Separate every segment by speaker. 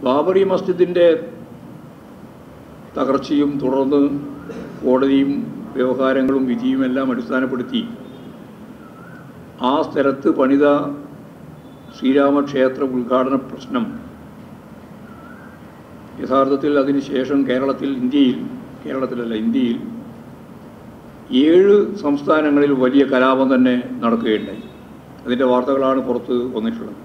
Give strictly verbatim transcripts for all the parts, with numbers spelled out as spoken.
Speaker 1: ബാബറി മസ്ജിദിൻ്റെ തകർച്ചയും തുടർന്ന് കോടതിയും വ്യവഹാരങ്ങളും വിധിയുമെല്ലാം അടിസ്ഥാനപ്പെടുത്തി ആ സ്ഥലത്ത് പണിത ശ്രീരാമക്ഷേത്ര ഉദ്ഘാടന പ്രശ്നം യഥാർത്ഥത്തിൽ അതിനുശേഷം കേരളത്തിൽ ഇന്ത്യയിൽ കേരളത്തിലല്ല ഇന്ത്യയിൽ ഏഴ് സംസ്ഥാനങ്ങളിൽ വലിയ കലാപം തന്നെ നടക്കുകയുണ്ടായി. അതിൻ്റെ വാർത്തകളാണ് പുറത്ത് വന്നിട്ടുള്ളത്.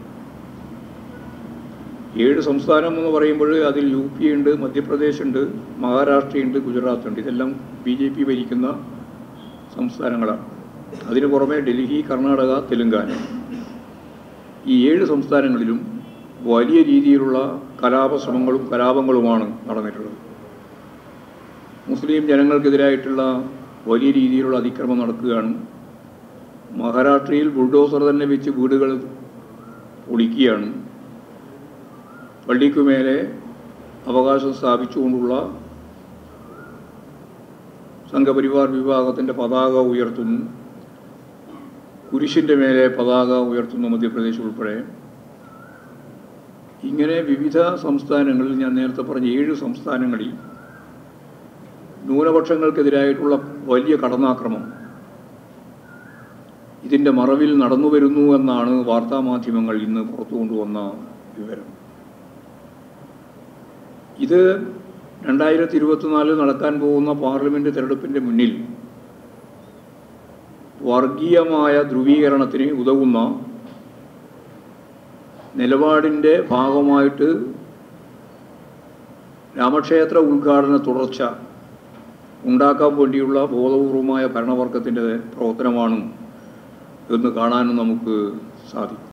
Speaker 1: ഏഴ് സംസ്ഥാനം എന്ന് പറയുമ്പോൾ അതിൽ യു പി ഉണ്ട്, മധ്യപ്രദേശുണ്ട്, മഹാരാഷ്ട്രയുണ്ട്, ഗുജറാത്തുണ്ട്. ഇതെല്ലാം ബി ജെ പി ഭരിക്കുന്ന സംസ്ഥാനങ്ങളാണ്. അതിനു പുറമെ ഡൽഹി, കർണാടക, തെലുങ്കാന, ഈ ഏഴ് സംസ്ഥാനങ്ങളിലും വലിയ രീതിയിലുള്ള കലാപശ്രമങ്ങളും കലാപങ്ങളുമാണ് നടന്നിട്ടുള്ളത്. മുസ്ലിം ജനങ്ങൾക്കെതിരായിട്ടുള്ള വലിയ രീതിയിലുള്ള അതിക്രമം നടക്കുകയാണ്. മഹാരാഷ്ട്രയിൽ ബുൾഡോസർ തന്നെ വെച്ച് വീടുകൾ പൊളിക്കുകയാണ്. പള്ളിക്കുമേലെ അവകാശം സ്ഥാപിച്ചുകൊണ്ടുള്ള സംഘപരിവാർ വിഭാഗത്തിൻ്റെ പതാക ഉയർത്തുന്നു. കുരിശിൻ്റെ മേലെ പതാക ഉയർത്തുന്നു മധ്യപ്രദേശ് ഉൾപ്പെടെ. ഇങ്ങനെ വിവിധ സംസ്ഥാനങ്ങളിൽ, ഞാൻ നേരത്തെ പറഞ്ഞ ഏഴ് സംസ്ഥാനങ്ങളിൽ ന്യൂനപക്ഷങ്ങൾക്കെതിരായിട്ടുള്ള വലിയ കടന്നാക്രമം ഇതിൻ്റെ മറവിൽ നടന്നു വരുന്നു എന്നാണ് വാർത്താമാധ്യമങ്ങൾ ഇന്ന് പുറത്തു കൊണ്ടുവന്ന വിവരം. ഇത് രണ്ടായിരത്തി ഇരുപത്തിനാലിൽ നടക്കാൻ പോകുന്ന പാർലമെൻറ്റ് തെരഞ്ഞെടുപ്പിൻ്റെ മുന്നിൽ വർഗീയമായ ധ്രുവീകരണത്തിന് ഉതകുന്ന നിലപാടിൻ്റെ ഭാഗമായിട്ട് രാമക്ഷേത്ര ഉദ്ഘാടന തുടർച്ച ഉണ്ടാക്കാൻ വേണ്ടിയുള്ള ബോധപൂർവമായ ഭരണവർഗത്തിൻ്റെ പ്രവർത്തനമാണ് എന്ന് കാണാനും നമുക്ക് സാധിക്കും.